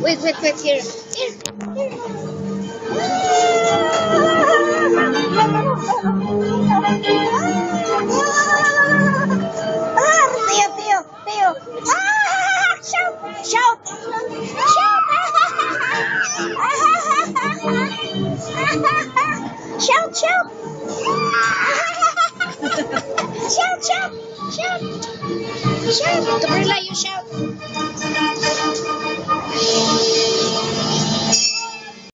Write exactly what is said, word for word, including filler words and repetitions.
Wait, wait, wait, here. Here, here. Ah, Theo, Theo, Theo. Ah, shout, shout, shout. Shout, shout. Shout, shout, shout. Shout, Gabriela, you shout.